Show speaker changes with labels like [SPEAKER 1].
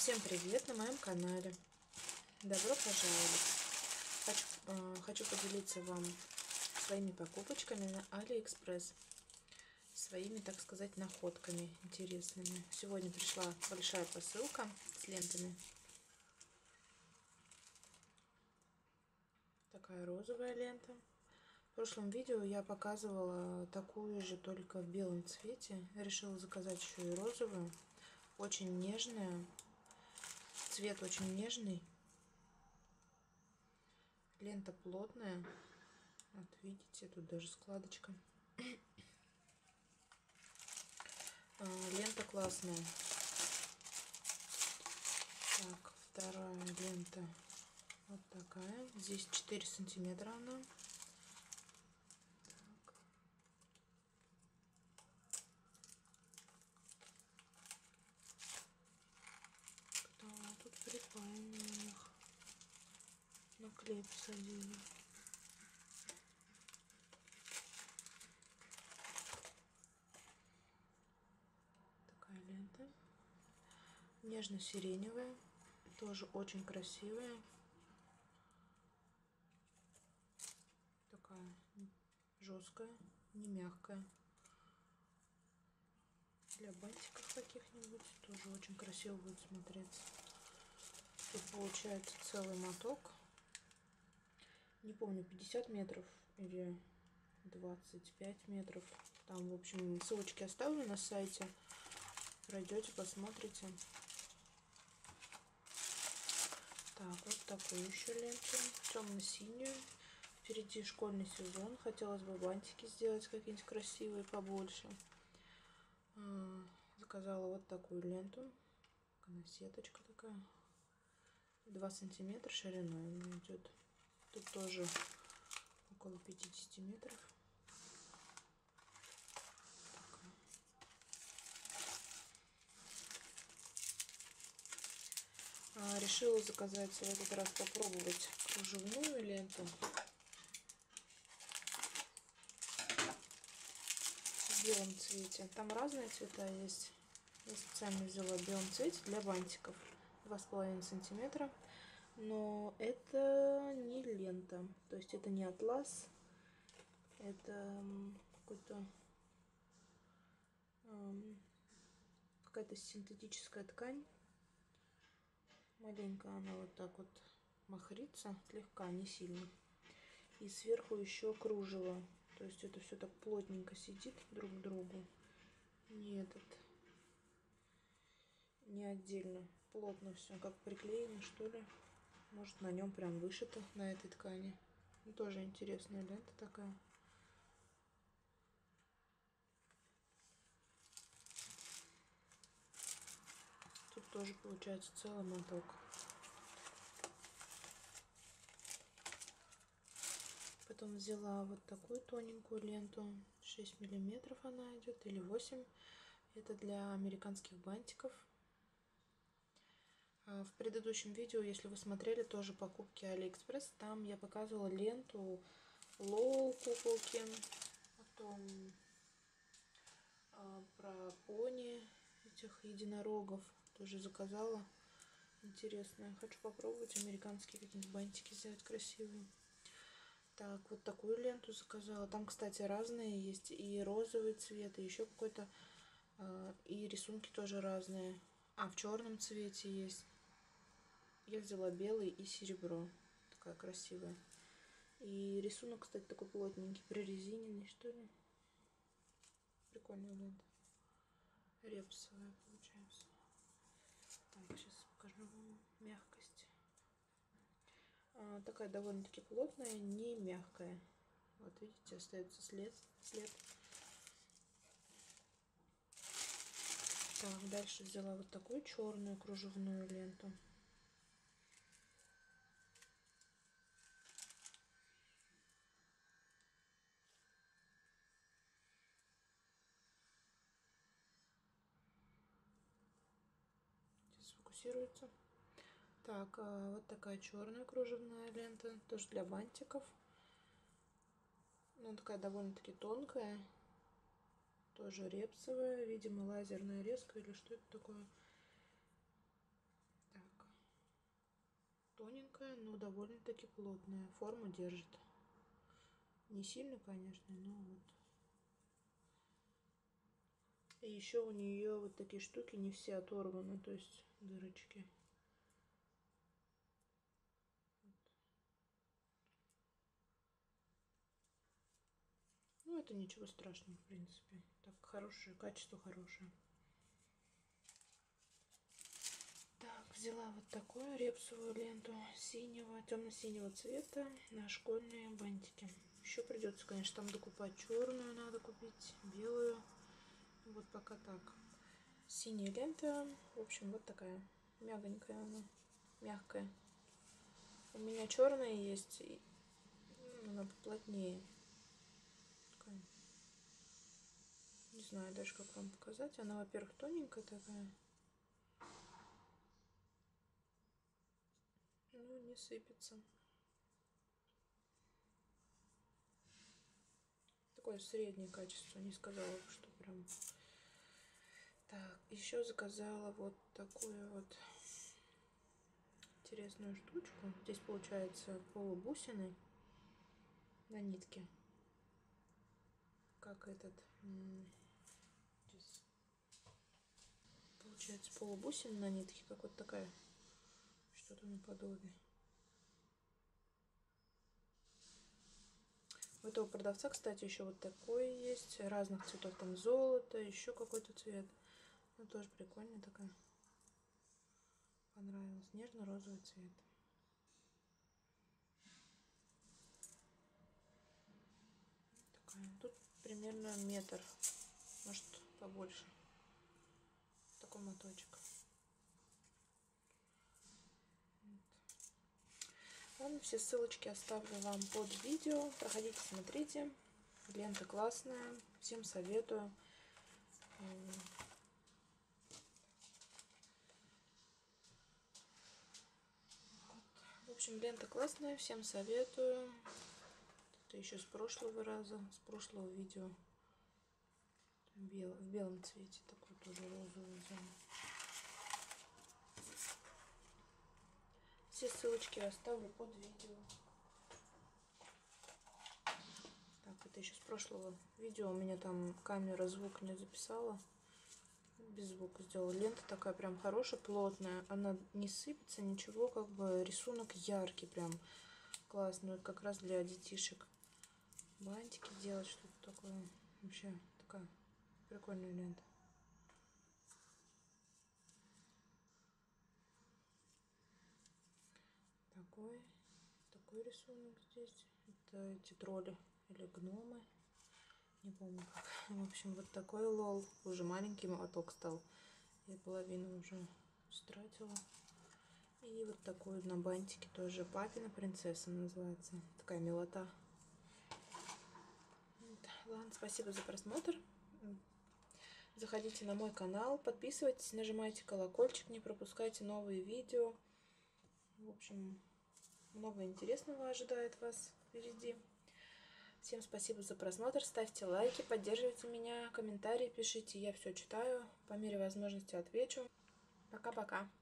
[SPEAKER 1] Всем привет на моем канале. Добро пожаловать. Хочу поделиться вам своими покупочками на AliExpress. Своими, так сказать, находками интересными. Сегодня пришла большая посылка с лентами. Такая розовая лента. В прошлом видео я показывала такую же, только в белом цвете. Решила заказать еще и розовую. Очень нежная. Цвет очень нежный. Лента плотная. Вот видите, тут даже складочка. Лента классная. Так, вторая лента вот такая. Здесь 4 сантиметра она. Так. Да, тут припаяние у них. На клей посадили. Такая лента. Нежно-сиреневая. Тоже очень красивая. Такая жесткая, не мягкая. Для бантиков каких-нибудь тоже очень красиво будет смотреться. Тут получается целый моток. Не помню, 50 метров или 25 метров. Там, в общем, ссылочки оставлю на сайте. Пройдете, посмотрите. Так, вот такую еще ленту. Темно-синюю. Впереди школьный сезон. Хотелось бы бантики сделать какие-нибудь красивые, побольше. Заказала вот такую ленту. Она сеточка такая. 2 сантиметра шириной она идет. Тут тоже около 50 метров. Решила заказать в этот раз, попробовать кружевную ленту в белом цвете. Там разные цвета есть. Я специально взяла в белом цвете для бантиков. 2,5 сантиметра. Но это не лента. То есть это не атлас. Это какой-то какая-то синтетическая ткань. Маленько она вот так вот махрится, слегка, не сильно. И сверху еще кружево. То есть это все так плотненько сидит друг к другу. Не отдельно. Плотно все, как приклеено, что ли. Может, на нем прям вышито, на этой ткани. Ну, тоже интересная лента такая. Тут тоже получается целый моток. Потом взяла вот такую тоненькую ленту. 6 миллиметров она идет, или 8. Это для американских бантиков. В предыдущем видео, если вы смотрели, тоже покупки AliExpress, там я показывала ленту Лол куколки. Потом про пони этих единорогов тоже заказала. Интересно. Хочу попробовать американские какие-нибудь бантики сделать красивые. Так, вот такую ленту заказала. Там, кстати, разные есть. И розовый цвет, и еще какой-то. И рисунки тоже разные. В черном цвете есть. Я взяла белый и серебро. Такая красивая. И рисунок, кстати, такой плотненький, прорезиненный, что ли. Прикольная лента. Репсовая получается. Так, сейчас покажу вам мягкость. Такая довольно-таки плотная, не мягкая. Вот видите, остается след. Так, дальше взяла вот такую черную кружевную ленту. Сейчас сфокусируется. Так, вот такая черная кружевная лента, тоже для бантиков. Ну, такая довольно-таки тонкая, тоже репсовая, видимо, лазерная резка или что это такое. Тоненькая, но довольно-таки плотная. Форму держит. Не сильно, конечно, но вот. И еще у нее вот такие штуки не все оторваны, то есть дырочки. Ну, это ничего страшного, в принципе. Так, хорошее, качество хорошее. Так, взяла вот такую репсовую ленту синего, темно-синего цвета на школьные бантики. Еще придется, конечно, там докупать черную, надо купить белую. Вот пока так. Синяя лента, в общем, вот такая. Мягонькая она, мягкая. У меня черная есть, она поплотнее. Такая. Не знаю даже, как вам показать. Она, во-первых, тоненькая такая. Ну, не сыпется. Такое среднее качество, не сказала, что прям. Так, еще заказала вот такую вот интересную штучку. Здесь получается полубусины на нитке. Как этот. Здесь получается полубусины на нитке, как вот такая. Что-то наподобие. У этого продавца, кстати, еще вот такой есть. Разных цветов. Там золото, еще какой-то цвет. Ну, тоже прикольная такая. Понравилась. Нежно-розовый цвет. Такая. Тут примерно метр. Может, побольше. Такой моточек. Ладно, все ссылочки оставлю вам под видео. Проходите, смотрите. Лента классная. Всем советую. В общем, лента классная. Всем советую. Это еще с прошлого раза, с прошлого видео. В белом цвете. Такой тоже розовый взяла. Все ссылочки оставлю под видео. Так, это еще с прошлого видео. У меня там камера звук не записала. Без звука сделала. Лента такая прям хорошая, плотная. Она не сыпется, ничего. Как бы рисунок яркий, прям классный. Вот как раз для детишек. Бантики делать, что-то такое. Вообще такая прикольная лента. Такой рисунок здесь. Это эти тролли или гномы. Не помню как. В общем, вот такой лол. Уже маленький молоток стал. Я половину уже стратила. И вот такой на бантике тоже. Папина принцесса называется. Такая милота. Ладно, спасибо за просмотр. Заходите на мой канал, подписывайтесь, нажимайте колокольчик, не пропускайте новые видео. В общем, много интересного ожидает вас впереди. Всем спасибо за просмотр, ставьте лайки, поддерживайте меня, комментарии пишите, я все читаю, по мере возможности отвечу. Пока-пока.